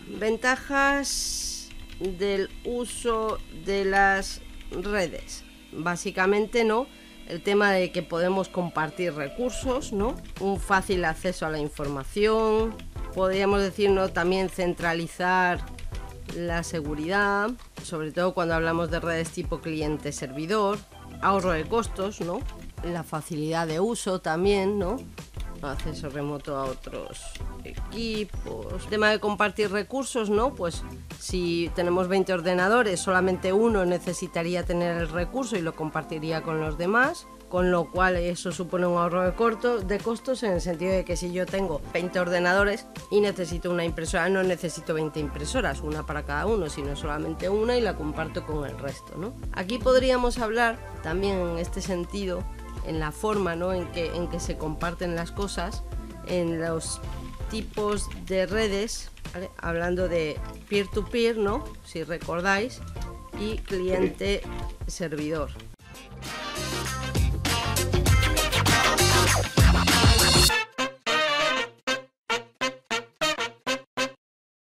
Ventajas del uso de las redes. Básicamente, ¿no? El tema de que podemos compartir recursos, ¿no? Un fácil acceso a la información. Podríamos decir, ¿no? También centralizar la seguridad, sobre todo cuando hablamos de redes tipo cliente-servidor. Ahorro de costos, ¿no? La facilidad de uso también, ¿no? Acceso remoto a otros equipos. Tema de compartir recursos, ¿no? Pues si tenemos 20 ordenadores, solamente uno necesitaría tener el recurso y lo compartiría con los demás, con lo cual eso supone un ahorro de costos, en el sentido de que si yo tengo 20 ordenadores y necesito una impresora, no necesito 20 impresoras, una para cada uno, sino solamente una y la comparto con el resto, ¿no? Aquí podríamos hablar también en este sentido, en la forma, ¿no? en que se comparten las cosas, en los tipos de redes, ¿vale? Hablando de peer-to-peer, ¿no? Si recordáis, y cliente-servidor.